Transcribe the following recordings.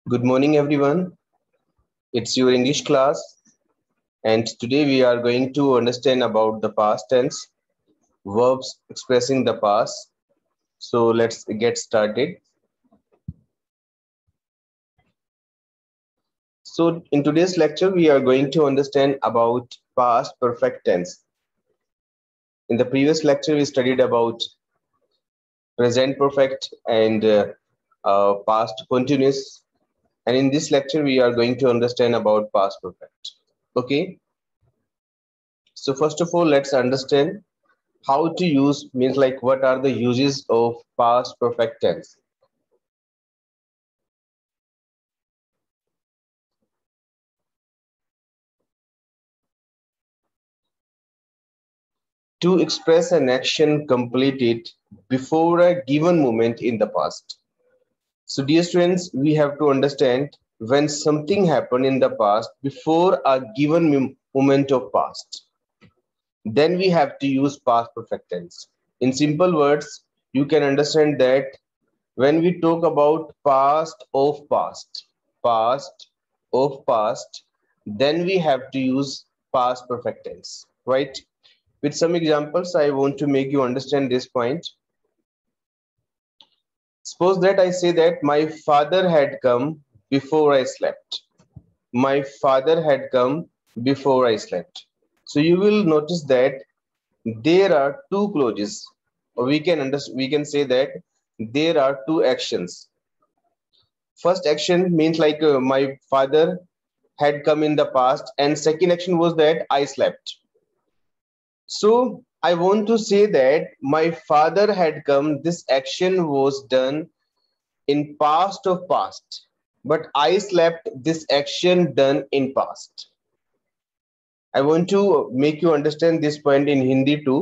Good morning, everyone. It's your English class, and today we are going to understand about the past tense, verbs expressing the past. So let's get started. So in today's lecture, we are going to understand about past perfect tense. In the previous lecture, we studied about present perfect and past continuous. And in this lecture, we are going to understand about past perfect. Okay. So first of all, let's understand how to use means like what are the uses of past perfect tense. To express an action completed before a given moment in the past. So dear students, we have to understand when something happened in the past before a given moment of past, then we have to use past perfect tense. In simple words, you can understand that when we talk about past of past, then we have to use past perfect tense, right? With some examples, I want to make you understand this point. Suppose that I say that my father had come before I slept. My father had come before I slept. So you will notice that there are two clauses, or we can say that there are two actions. First action means like my father had come in the past, and second action was that I slept. So I want to say that my father had come, this action was done in past of past, but I slept, this action done in past. I want to make you understand this point in Hindi too.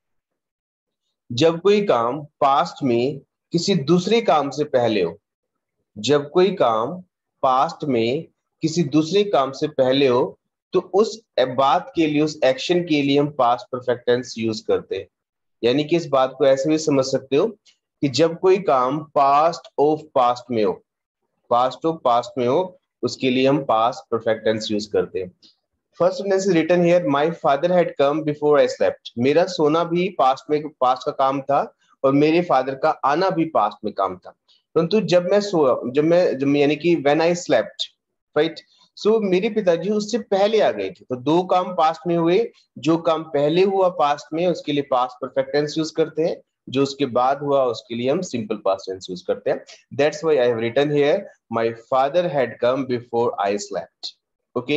जब कोई काम past में किसी दूसरे काम से पहले हो, जब कोई काम पास्ट में किसी दूसरे काम से पहले हो, तो उस बात के लिए, उस एक्शन के लिए हम पास्ट परफेक्ट टेंस यूज करते हैं. यानी कि इस बात को ऐसे भी समझ सकते हो कि जब कोई काम पास्ट ऑफ पास्ट में हो, पास्ट ऑफ पास्ट में हो, उसके लिए हम पास्ट परफेक्ट टेंस यूज करते हैं. First sentence is written here, my father had come before I slept. मेरा सोना भी पास्ट में, पास्ट का काम था, और मेरे फादर का आना भी पास्ट में काम था. परंतु जब मैं सोया, जब यानी कि when I slept, right, so मेरे पिताजी उससे पहले आ गए थे. तो दो काम पास्ट में हुए. जो काम पहले हुआ पास्ट में, उसके लिए पास्ट परफेक्ट टेंस यूज करते हैं. जो उसके बाद हुआ, उसके लिए हम सिंपल पास्ट टेंस यूज करते हैं. That's why I have written here, my father had come before I slept. Okay.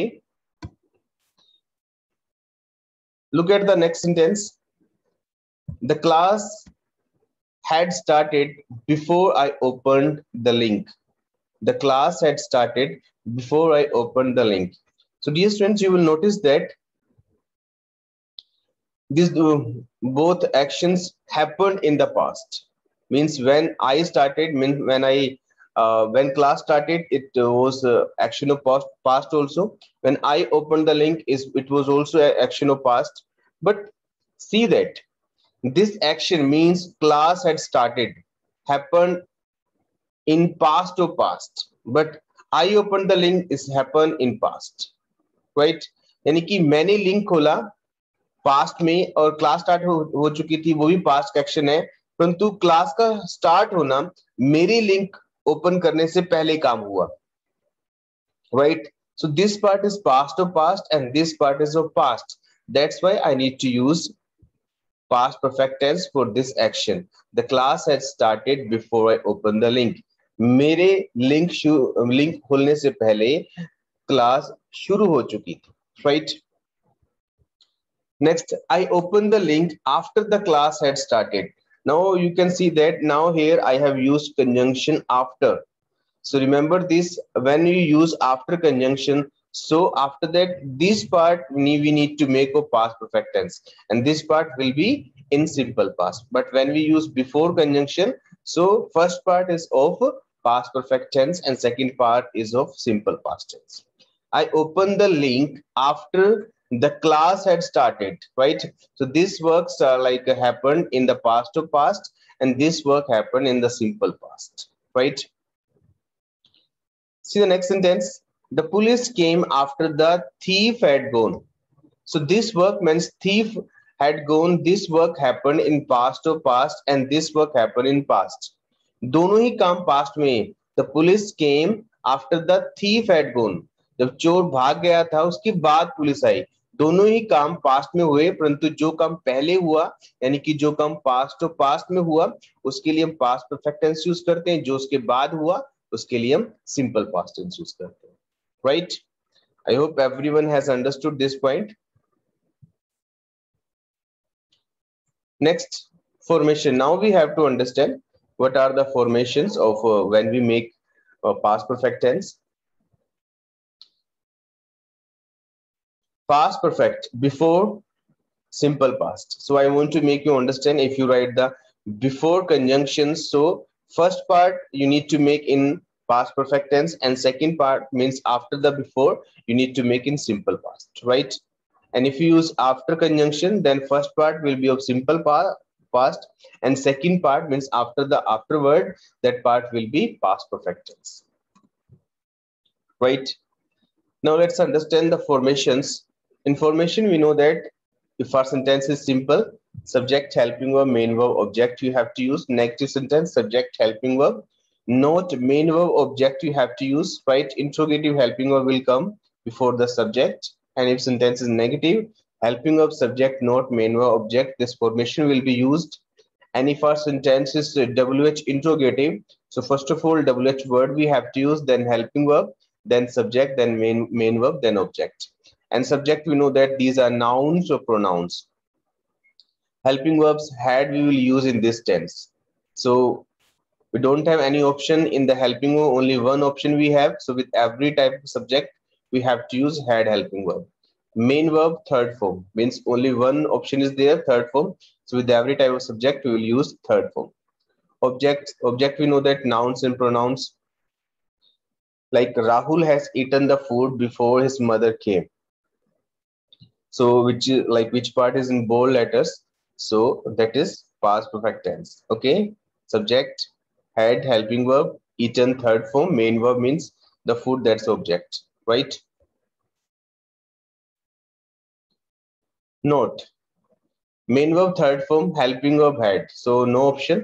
Look at the next sentence. The class had started before I opened the link. The class had started before I opened the link. So dear students, you will notice that these both actions happened in the past. Means when I started, means when class started, it was action of past also. When I opened the link, it was also action of past. But see that this action means class had started, happened in past or past, but I opened the link is happened in past, right? यानी कि मैंने link खोला past में, और class start हो चुकी थी, वो भी पास्ट एक्शन है. परंतु क्लास का स्टार्ट होना मेरी लिंक ओपन करने से पहले काम हुआ, right? So this part is past of past and this part is of past. That's why I need to use past perfect tense for this action. The class had started before I opened the link. मेरे link खोलने से पहले class शुरू हो चुकी थी, right? Next, I opened the link after the class had started. Now you can see that now here I have used conjunction after. So remember this, when you use after conjunction, so after that, this part we need to make a past perfect tense, and this part will be in simple past. But when we use before conjunction, so first part is of past perfect tense and second part is of simple past tense. I opened the link after the class had started, right? So this works like happened in the past of past, and this work happened in the simple past, right? See the next sentence. The police came after the thief had gone. So this work means thief had gone, this work happened in past or past, and this work happened in past. दोनों ही काम past में. The police came after the thief had gone. जब चोर भाग गया था उसके बाद पुलिस आई. दोनों ही काम पास्ट में हुए, परंतु जो काम पहले हुआ यानी कि जो काम पास्ट और पास्ट में हुआ उसके लिए हम पास्ट परफेक्ट टेंस यूज करते हैं, जो उसके बाद हुआ उसके लिए हम सिंपल पास्ट टेंस यूज करते हैं. Right? I hope everyone has understood this point. Next, formation. Now we have to understand what are the formations of when we make past perfect tense. Past perfect before simple past. So I want to make you understand. If you write the before conjunctions, so first part you need to make in past perfect tense, and second part means after the before you need to make in simple past, right? And if you use after conjunction, then first part will be of simple past, and second part means after the afterword, that part will be past perfect tense. Right? Now let's understand the formations. In formation, we know that if our sentence is simple, subject, helping verb, main verb, object, you have to use. Negative sentence, subject, helping verb. Note, main verb, object, you have to use. Right? Interrogative helping verb will come before the subject. And if sentence is negative, helping verb, subject, note, main verb, object, this formation will be used. And if our sentence is WH interrogative, so first of all WH word we have to use, then helping verb, then subject, then main verb, then object. And subject, we know that these are nouns or pronouns. Helping verbs had we will use in this tense. So we don't have any option in the helping verb, only one option we have. So with every type of subject we have to use had helping verb. Main verb, third form, means only one option is there, third form. So with every type of subject we will use third form. Object, we know that nouns and pronouns. Like Rahul has eaten the food before his mother came. So which part is in bold letters? So that is past perfect tense. Okay, subject, had, helping verb, eaten, third form, main verb means the food, that's object, right? Note, main verb, third form, helping verb, had, so no option.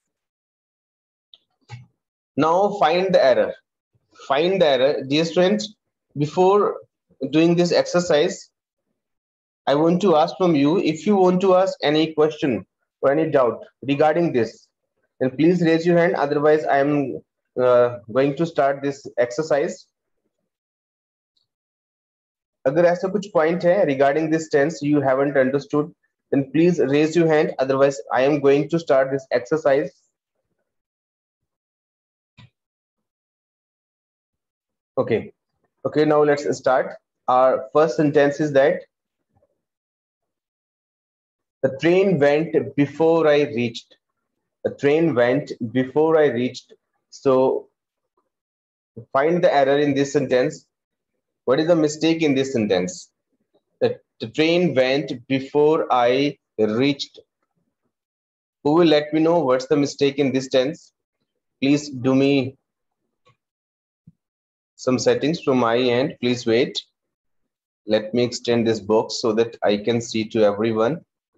Now find the error. Find the error. Dear students, before doing this exercise, I want to ask from you, if you want to ask any question or any doubt regarding this, then please raise your hand. Otherwise, I am going to start this exercise. अगर ऐसा कुछ point है regarding this tense you haven't understood, then please raise your hand. Otherwise, I am going to start this exercise. Okay. Okay, now let's start. Our first sentence is that the train went before I reached. The train went before I reached. So find the error in this sentence. What is the mistake in this sentence? The train went before I reached. Who will let me know what's the mistake in this tense? Please do me some settings from my end. Please wait. Let me extend this box so that I can see to everyone.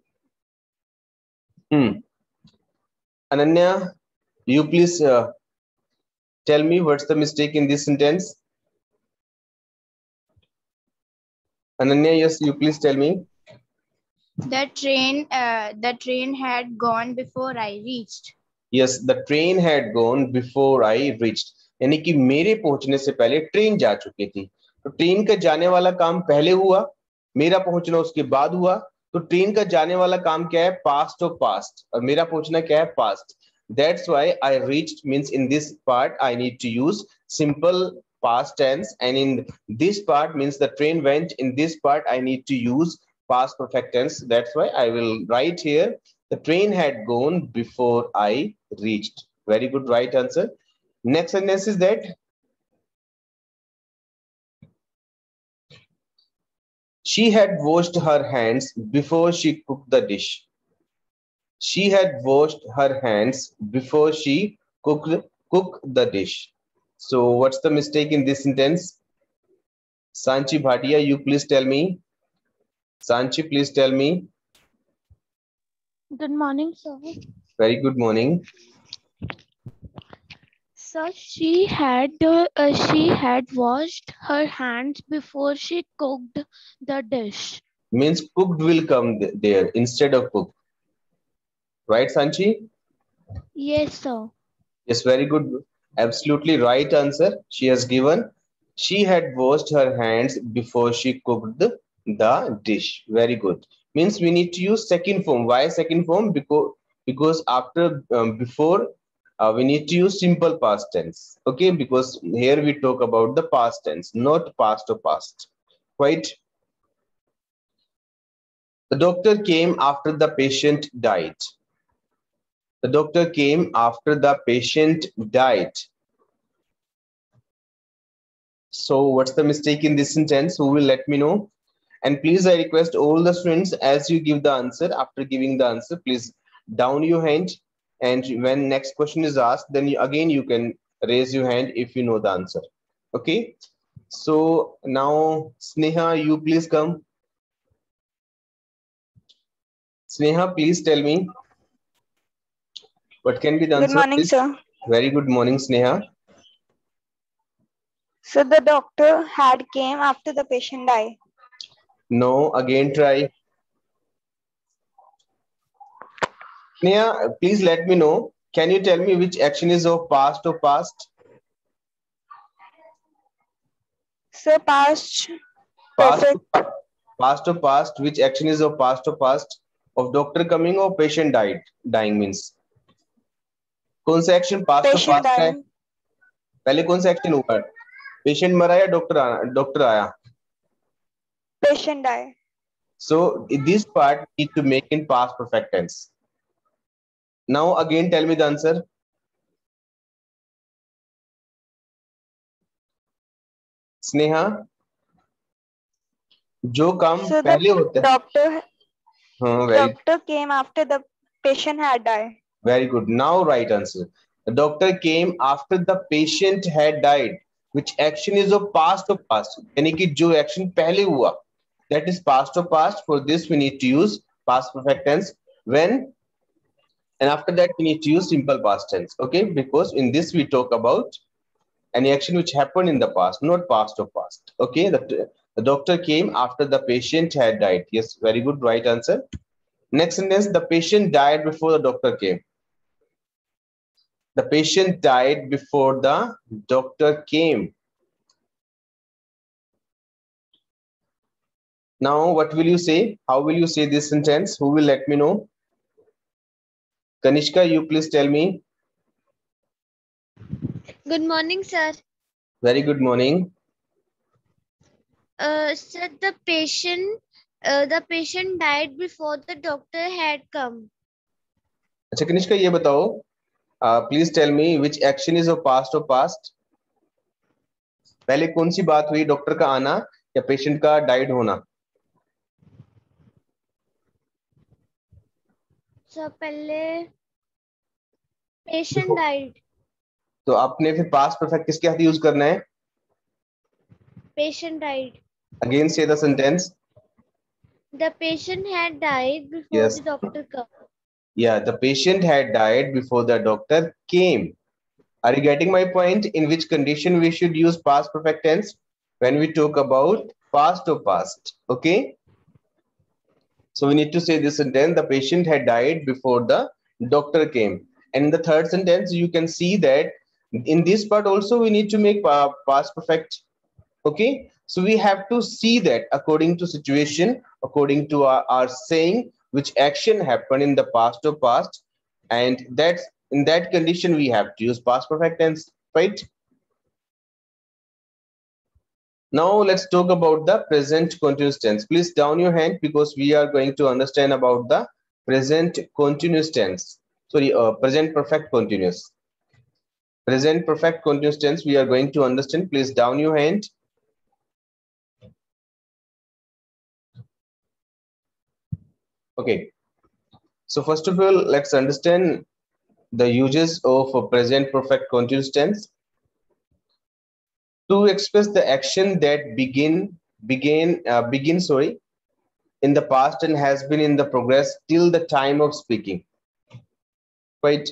Ananya, you please tell me what's the mistake in this sentence. Ananya, yes, you please tell me. The train had gone before I reached. Yes, the train had gone before I reached. यानी कि मेरे पहुंचने से पहले train जा चुकी थी. तो ट्रेन का जाने वाला काम पहले हुआ, मेरा पहुंचना उसके बाद हुआ. तो ट्रेन का जाने वाला काम क्या है? पास्ट और पास्ट, और मेरा पहुंचना क्या है? Past. That's why I reached means in this part I need to use simple past tense, and in this part means the train went. In this part I need to use past perfect tense. That's why I will write here the train had gone before I reached. Very good, right answer. Next sentence is that she had washed her hands before she cooked the dish. She had washed her hands before she cooked the dish. So what's the mistake in this sentence? Sanchi Bhatia, you please tell me. Sanchi, please tell me. Good morning, sir. Very good morning. So she had washed her hands before she cooked the dish. Means cooked will come there instead of cook. Right, Sanchi? Yes, sir. Yes, very good. Absolutely right answer she has given. She had washed her hands before she cooked the dish. Very good. Means we need to use second form. Why second form? Because after before we need to use simple past tense. Okay, because here we talk about the past tense, not past or past. Right? The doctor came after the patient died. The doctor came after the patient died. So what's the mistake in this sentence? Who will let me know? And please, I request all the students, as you give the answer, after giving the answer, please down your hand. And when next question is asked, then again you can raise your hand if you know the answer. Okay. So now, Sneha, you please come. Sneha, please tell me what can be the Good answer of morning, this? sir. Very good morning, Sneha. So the doctor had came after the patient died. No, again try. Sneha, please let me know. Can you tell me which action is of past or past? So past Past, perfect. past or past. Which action is of past or past? Of doctor coming or patient died? Dying means. कौन सा action past और Patient past का है? dying. पहले कौन सा action हुआ? Patient मरा या डॉक्टर आया? Patient died. So this part need to make in past perfect tense. Now again tell me the answer. Sneha, जो काम So the पहले होता है. doctor हाँ, doctor came after the patient had died. very good. Now right answer. The doctor came after the patient had died. Which action is of past or past? यानी कि जो action पहले हुआ, that is past or past. For this we need to use past perfect tense. When and after that we need to use simple past tense. Okay, because in this we talk about any action which happened in the past, not past or past. Okay, the doctor came after the patient had died. Yes, very good, right answer. Next sentence, the patient died before the doctor came. The patient died before the doctor came. Now, what will you say? How will you say this sentence? Who will let me know? Kanishka, you please tell me. Good morning, sir. Very good morning. Sir, the patient died before the doctor had come. अच्छा कनिष्का ये बताओ, please tell me which action is of past और past. पहले कौन सी बात हुई, doctor का आना या पेशेंट का डाइड होना? सर पहले patient died. तो आपने फिर पास्ट परफेक्ट किसके साथ यूज करना है? Patient died. Again say the sentence. The patient had died before Yes. the doctor came. Yeah, the patient had died before the doctor came. Are you getting my point? In which condition we should use past perfect tense? When we talk about past or past. Okay. So we need to say this sentence, the patient had died before the doctor came. And in the third sentence, you can see that in this part also we need to make past perfect. Okay, so we have to see that according to situation, according to our saying, which action happened in the past or past, and that's in that condition we have to use past perfect tense, right? Now let's talk about the present continuous tense. Please down your hand because we are going to understand about the present continuous tense. Sorry, present perfect continuous. Present perfect continuous tense we are going to understand. Please down your hand. Okay, so first of all, let's understand the uses of a present perfect continuous tense. to express the action that begin in the past and has been in the progress till the time of speaking, right?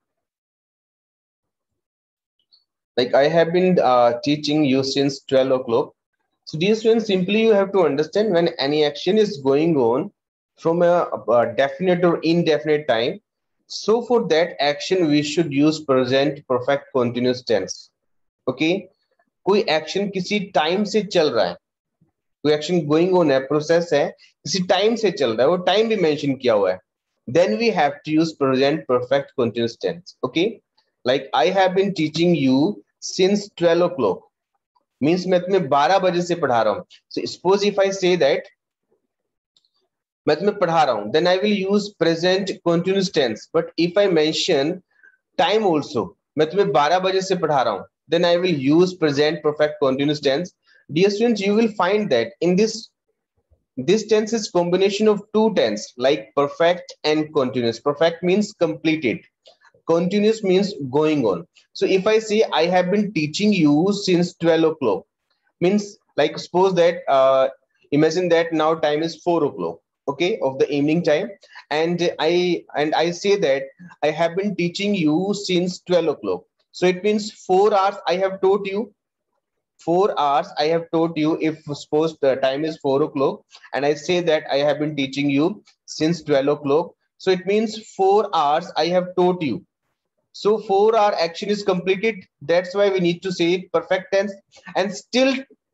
Like I have been teaching you since 12 o'clock. So dear students, simply you have to understand when any action is going on from a definite or indefinite time. So for that action, we should use present perfect continuous tense. Okay? कोई action किसी time से चल रहा है, कोई action going on है, process है, किसी टाइम से चल रहा है, वो टाइम भी मेंशन किया हुआ है, then we have to use present perfect continuous tense. Okay, like I have been teaching you since 12 o'clock means मैं तुम्हें 12 बजे से पढ़ा रहा हूं. So suppose if I say that मैं तुम्हें पढ़ा रहा हूं, then I will use present continuous tense. But if I mention time also, मैं तुम्हें 12 बजे से पढ़ा रहा हूं, then I will use present perfect continuous tense. Dear students, you will find that in this tense is combination of two tense like perfect and continuous. Perfect means completed, continuous means going on. So if I say I have been teaching you since 12 o'clock means, like suppose that imagine that now time is 4 o'clock, okay, of the evening time, and I say that I have been teaching you since 12 o'clock. So it means 4 hours I have taught you. 4 hours I have taught you. If suppose the time is 4 o'clock and I say that I have been teaching you since 12 o'clock, so it means 4 hours I have taught you. So 4-hour action is completed. That's why we need to say it perfect tense. And still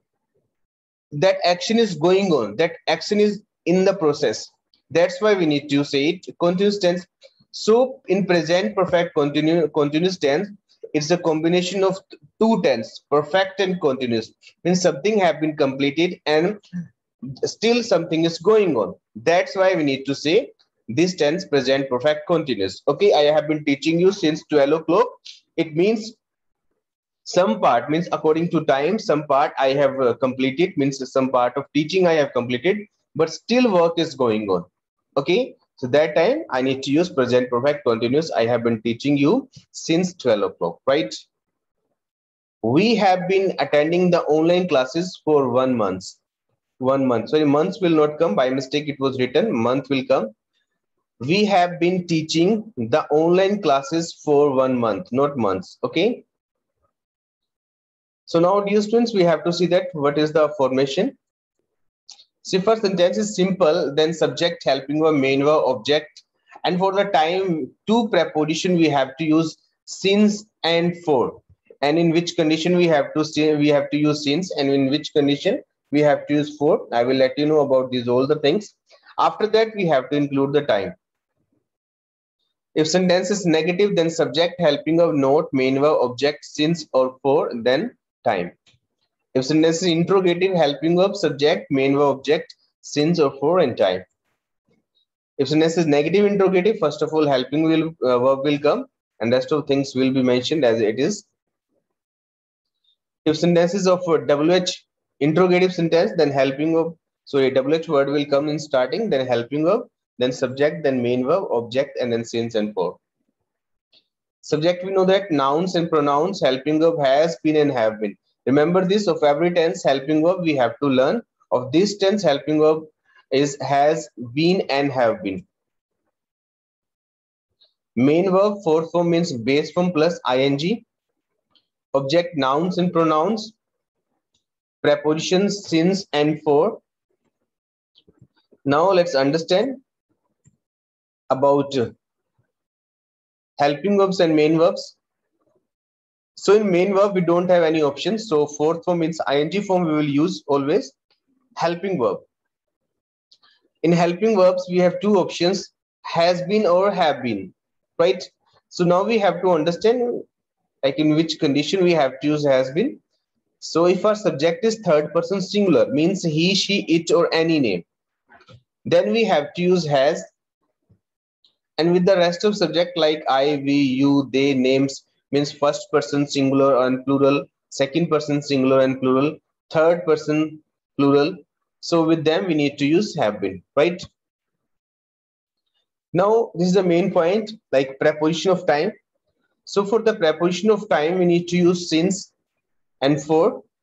that action is going on. That action is in the process. That's why we need to say it continuous tense. So in present perfect continuous tense, it's a combination of two tense, perfect and continuous. Means something have been completed and still something is going on. That's why we need to say this tense present perfect continuous. Okay, I have been teaching you since 12 o'clock. It means some part means according to time, some part I have completed means some part of teaching I have completed, but still work is going on. Okay, so that time I need to use present perfect continuous. I have been teaching you since 12 o'clock, right? We have been attending the online classes for 1 month. 1 month. Sorry, months will not come. By mistake, it was written. Month will come. We have been teaching the online classes for 1 month, not months. Okay. So now, dear students, we have to see that what is the formation. See, first sentence is simple, then subject, helping verb, main verb, object. And for the time, two preposition we have to use since and for. And in which condition we have to say we have to use since, and in which condition we have to use for. I will let you know about these all the things. After that, we have to include the time. If sentence is negative, then subject, helping verb, not, main verb, object, since or for, then time. If sentence is interrogative, helping verb, subject, main verb, object, since or for, and time. If sentence is negative interrogative, first of all, helping verb will come, and rest of things will be mentioned as it is. If sentence is of WH interrogative sentence, then helping verb, sorry, WH word will come in starting, then helping verb, then subject, then main verb, object, and then since and for. Subject, we know that nouns and pronouns, helping verb, has been and have been. Remember this, of every tense helping verb we have to learn. Of this tense helping verb is has been and have been. Main verb, fourth form means base form plus ing. Object, nouns and pronouns. Prepositions since and for. Now let's understand about helping verbs and main verbs. So in main verb, we don't have any options. So fourth form means ing form we will use always. Helping verb. In helping verbs, we have two options, has been or have been, right? So now we have to understand like in which condition we have to use has been. So if our subject is third person singular, means he, she, it, or any name, then we have to use has. And with the rest of subject like I, we, you, they, names, means first person singular and plural, second person singular and plural, third person plural. So with them we need to use have been, right? Now this is the main point, like preposition of time. So for the preposition of time we need to use since and for.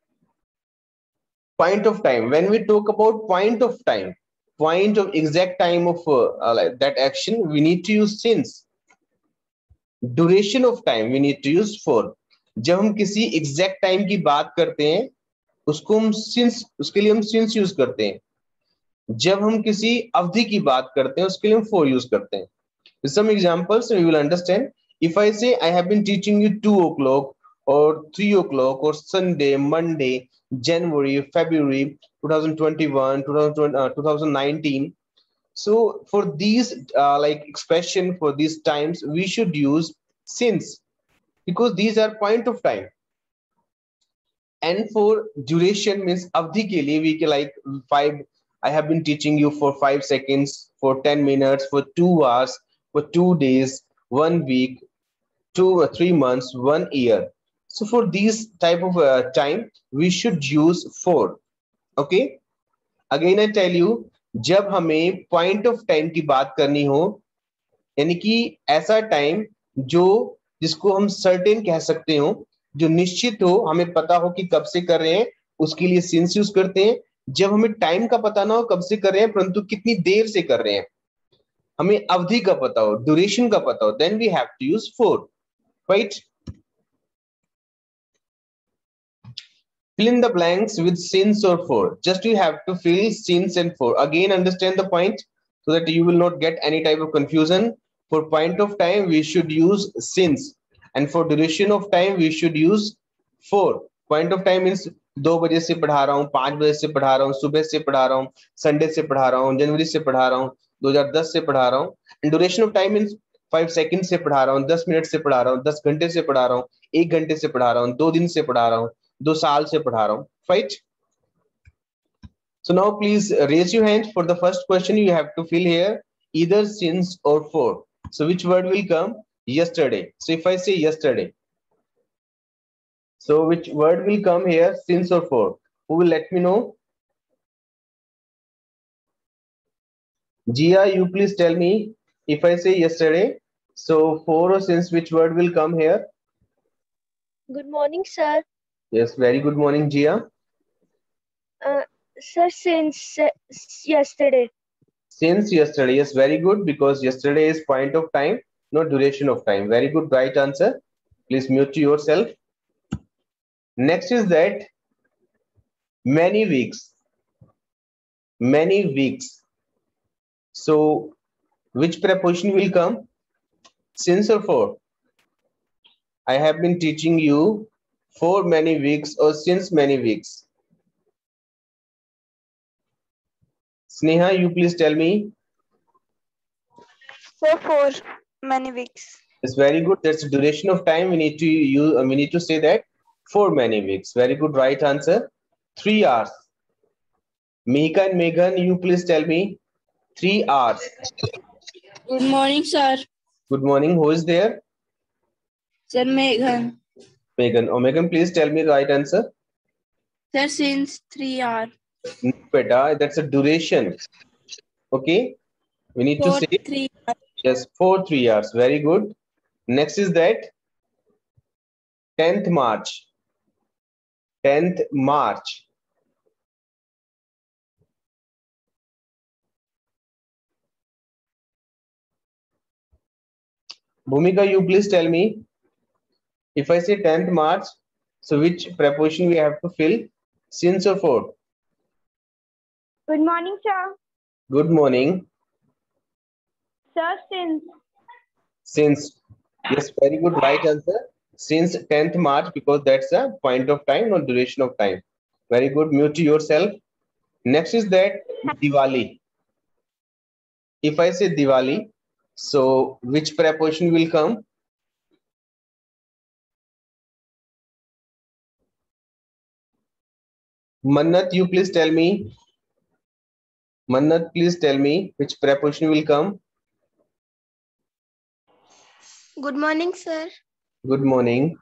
Point of time. When we talk about point of time, point of exact time of like that action, we need to use since. Duration of time, we need to use for. जब हम किसी exact time की बात करते हैं, उसको हम since, उसके लिए हम since यूज करते हैं. जब हम किसी अवधि की बात करते हैं, उसके लिए हम for यूज करते हैं. Some examples so you will understand. If I say I have been teaching you 2 o'clock or 3 o'clock or Sunday, Monday, January, February 2021, 2019. So for these like expression for these times, we should use since, because these are point of time. And for duration means avdhi ke liye we can like 5. I have been teaching you for 5 seconds, for 10 minutes, for 2 hours, for 2 days, 1 week, 2 or 3 months, 1 year. So for these type of time, we should use for. Okay. Again, I tell you, जब हमें point of time की बात करनी हो, यानी कि ऐसा time जो जिसको हम certain कह सकते हो, जो निश्चित हो, हमें पता हो कि कब से कर रहे हैं, उसके लिए since यूज करते हैं. जब हमें टाइम का पता ना हो कब से कर रहे हैं, परंतु कितनी देर से कर रहे हैं, हमें अवधि का पता हो, ड्यूरेशन का पता हो, then we have to use for. Right. Fill in the blanks with since or for. Just you have to fill since and for. Again, understand the point so that you will not get any type of confusion. For point of time, we should use since, and for duration of time, we should use for. Point of time means 2 बजे से पढ़ा रहा हूँ, 5 बजे से पढ़ा रहा हूँ, सुबह से पढ़ा रहा हूँ, संडे से पढ़ा रहा हूँ, जनवरी से पढ़ा रहा हूँ, 2010 से पढ़ा रहा हूँ. And duration of time means 5 second से पढ़ा रहा हूँ, 10 मिनट से पढ़ा रहा हूँ, 10 घंटे से पढ़ा रहा हूँ, 1 घंटे से पढ़ा रहा हूँ, 2 दिन से पढ़ा रहा हूँ, 2 साल से पढ़ा रहा हूँ. Right? So now please raise your hand for the first question. You have to fill here either since or for. So which word will come? Yesterday. So if I say yesterday, so which word will come here, since or for? Who will let me know? Gia, you please tell me. If I say yesterday, so for or since, which word will come here? Good morning, sir. Yes, very good morning, Gia. Sir, since yesterday. Since yesterday, yes, very good, because yesterday is point of time, not duration of time. Very good, right answer. Please mute yourself. Next is that many weeks. Many weeks. So which preposition will come? Since or for? I have been teaching you for many weeks or since many weeks. Sneha, you please tell me. So for many weeks. It's very good. That's the duration of time. We need to use. We need to say that for many weeks. Very good, right answer. 3 hours. Mika and Meghan, you please tell me. 3 hours. Good morning, sir. Good morning. Who is there? Sir, Meghan. Meghan. Oh, Meghan, please tell me the right answer. Sir, since 3 hours. No, beta, that's a duration. Okay. We need to For say 3 hours. yes, for 3 hours. Very good. Next is that 10th March. 10th March. Bhumika, you please tell me. If I say 10th March, so which preposition we have to fill? Since or for? Good morning, sir. Good morning. Sir, since. Since. Yes, very good, right answer. Since 10th March, because that's a point of time, not duration of time. Very good. Mute yourself. Next is that Diwali. If I say Diwali, so which preposition will come? Mannat, you please tell me. Mannat, please tell me which preposition will come. Good morning, sir. Good morning.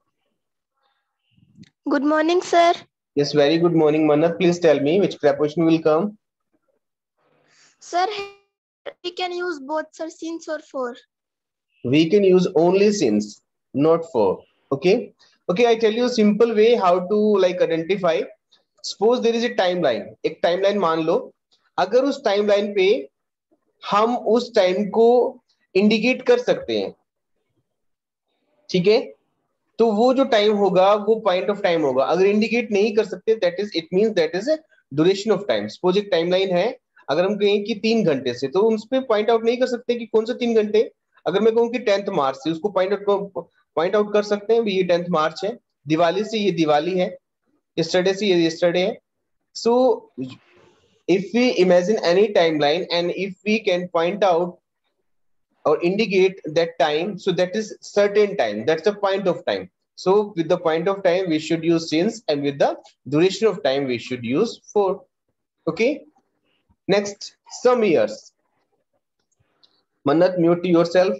Good morning, sir. Yes, very good morning, Mannat. Please tell me which preposition will come. Sir, we can use both, sir, since or for. We can use only since, not for. Okay. Okay, I tell you a simple way how to like identify. Suppose there is a timeline, एक timeline मान लो, अगर उस timeline पे हम उस time को indicate कर सकते हैं, ठीक है, तो वो जो टाइम होगा वो पॉइंट ऑफ टाइम होगा। अगर इंडिकेट नहीं कर सकते, that is it means that is duration of time. Suppose एक टाइमलाइन है, अगर हम कहें कि 3 घंटे से, तो उस पर पॉइंट आउट नहीं कर सकते कि कौन से 3 घंटे। अगर मैं कहूँ कि 10th मार्च से, उसको पॉइंट आउट कर सकते हैं, ये 10th मार्च है। दिवाली से ये दिवाली है, यस्टरडे से ये यस्टरडे है। सो if we imagine any timeline and if we can point out or indicate that time, so that is certain time, that's the point of time. So with the point of time we should use since, and with the duration of time we should use for. Okay, next, some years. Manat, mute yourself.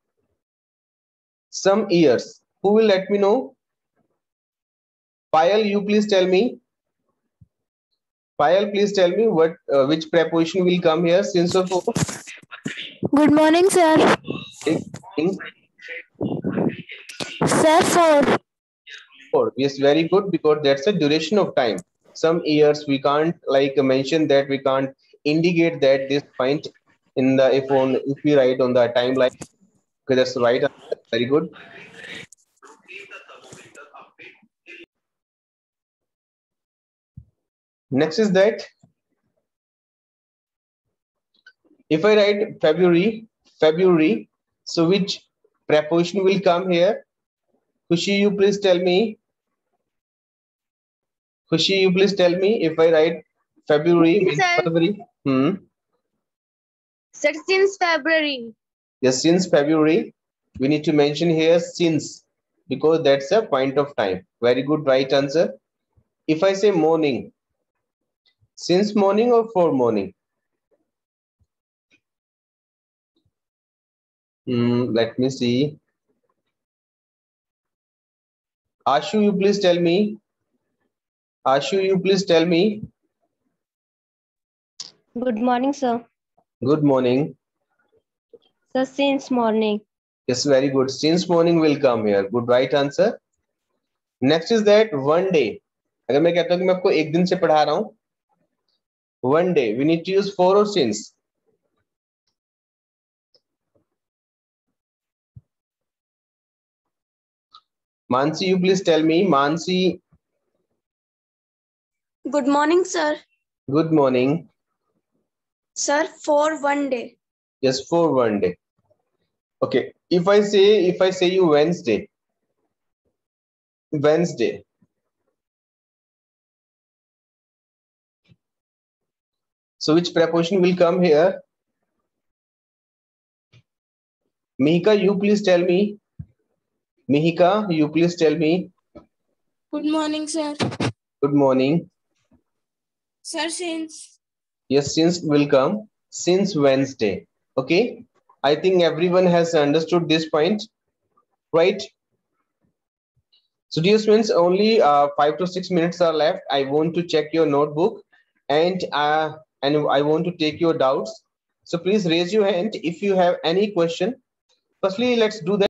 Some years, who will let me know? Payal, you please tell me. Payal, please tell me what which preposition will come here, since or for? Good morning, sir. Sir, for. Yes, very good, because that's the duration of time. Some years we can't like mention that, we can't indicate that this point in the if we write on the timeline. Okay, that's the right answer. Very good. Next is that if I write February, so which preposition will come here? Khushi, you please tell me. Khushi, you please tell me, if I write February, Sir. February. Sir, since February. Yes, since February, we need to mention here since, because that's a point of time. Very good, right answer. If I say morning, since morning or for morning? Let me see. Ashu, you please tell me. Ashu, you please tell me. Good morning, sir. Good morning. Sir, since morning. Yes, very good. Since morning will come here. Good, right answer. Next is that one day. अगर मैं कहता हूँ कि मैं आपको एक दिन से पढ़ा रहा हूँ, one day, we need to use for or since. Mansi, you please tell me. Mansi. Good morning, sir. Good morning. Sir, for one day. Yes, for one day. Okay. If I say you Wednesday. So which preposition will come here? Mihika, you please tell me. Mihika, you please tell me. Good morning, sir. Good morning. Sir, since. Yes, since will come. Since Wednesday. Okay. I think everyone has understood this point, right? So dear students, only 5 to 6 minutes are left. I want to check your notebook, and I want to take your doubts. So please raise your hand if you have any question. Firstly, let's do that.